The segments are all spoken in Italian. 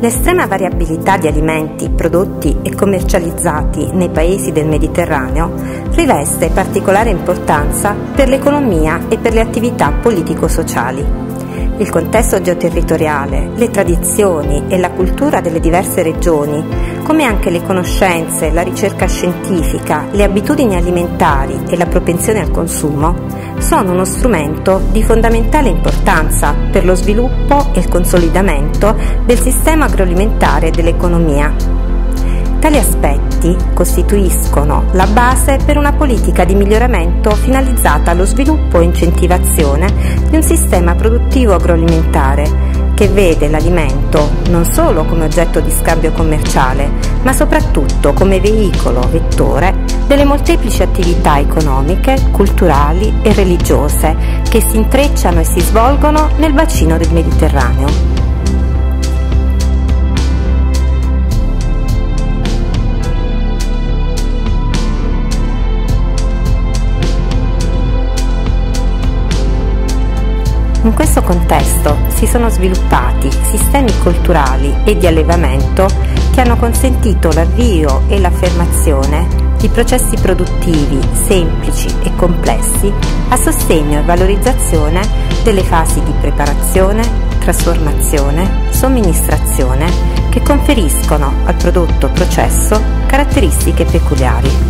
L'estrema variabilità di alimenti prodotti e commercializzati nei paesi del Mediterraneo riveste particolare importanza per l'economia e per le attività politico-sociali. Il contesto geoterritoriale, le tradizioni e la cultura delle diverse regioni, come anche le conoscenze, la ricerca scientifica, le abitudini alimentari e la propensione al consumo, sono uno strumento di fondamentale importanza per lo sviluppo e il consolidamento del sistema agroalimentare e dell'economia. Tali aspetti costituiscono la base per una politica di miglioramento finalizzata allo sviluppo e incentivazione di un sistema produttivo agroalimentare che vede l'alimento non solo come oggetto di scambio commerciale, ma soprattutto come veicolo, vettore delle molteplici attività economiche, culturali e religiose che si intrecciano e si svolgono nel bacino del Mediterraneo. In questo contesto si sono sviluppati sistemi culturali e di allevamento che hanno consentito l'avvio e l'affermazione di processi produttivi semplici e complessi a sostegno e valorizzazione delle fasi di preparazione, trasformazione, somministrazione che conferiscono al prodotto processo caratteristiche peculiari.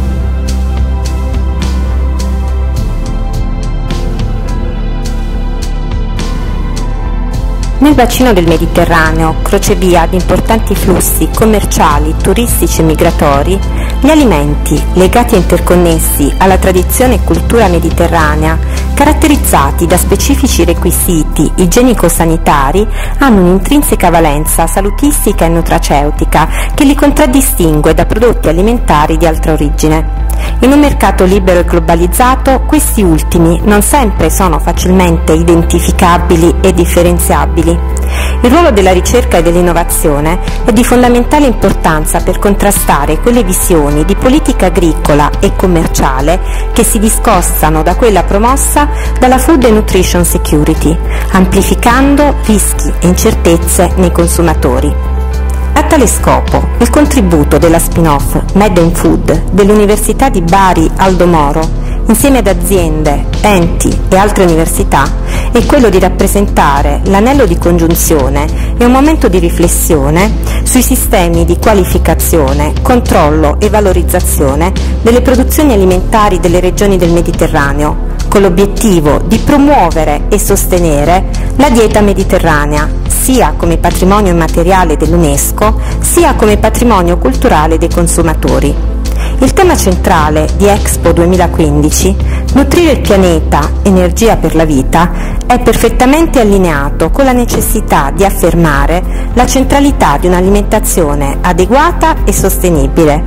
Nel bacino del Mediterraneo, crocevia di importanti flussi commerciali, turistici e migratori, gli alimenti, legati e interconnessi alla tradizione e cultura mediterranea, caratterizzati da specifici requisiti igienico-sanitari, hanno un'intrinseca valenza salutistica e nutraceutica che li contraddistingue da prodotti alimentari di altra origine. In un mercato libero e globalizzato, questi ultimi non sempre sono facilmente identificabili e differenziabili. Il ruolo della ricerca e dell'innovazione è di fondamentale importanza per contrastare quelle visioni di politica agricola e commerciale che si discostano da quella promossa dalla Food and Nutrition Security, amplificando rischi e incertezze nei consumatori. A tale scopo, il contributo della spin-off Made in Food dell'Università di Bari Aldo Moro, insieme ad aziende, enti e altre università, è quello di rappresentare l'anello di congiunzione e un momento di riflessione sui sistemi di qualificazione, controllo e valorizzazione delle produzioni alimentari delle regioni del Mediterraneo, con l'obiettivo di promuovere e sostenere la dieta mediterranea, sia come patrimonio immateriale dell'UNESCO, sia come patrimonio culturale dei consumatori. Il tema centrale di Expo 2015, Nutrire il pianeta, energia per la vita, è perfettamente allineato con la necessità di affermare la centralità di un'alimentazione adeguata e sostenibile.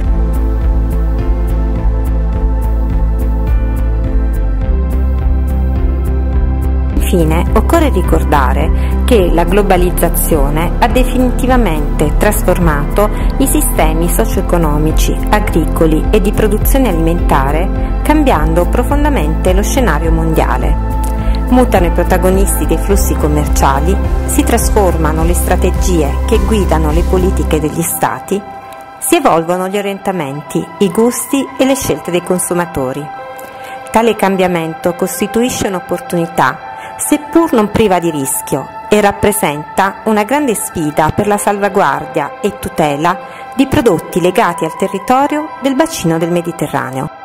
Infine, occorre ricordare che la globalizzazione ha definitivamente trasformato i sistemi socio-economici, agricoli e di produzione alimentare, cambiando profondamente lo scenario mondiale. Mutano i protagonisti dei flussi commerciali, si trasformano le strategie che guidano le politiche degli Stati, si evolvono gli orientamenti, i gusti e le scelte dei consumatori. Tale cambiamento costituisce un'opportunità, seppur non priva di rischio, e rappresenta una grande sfida per la salvaguardia e tutela di prodotti legati al territorio del bacino del Mediterraneo.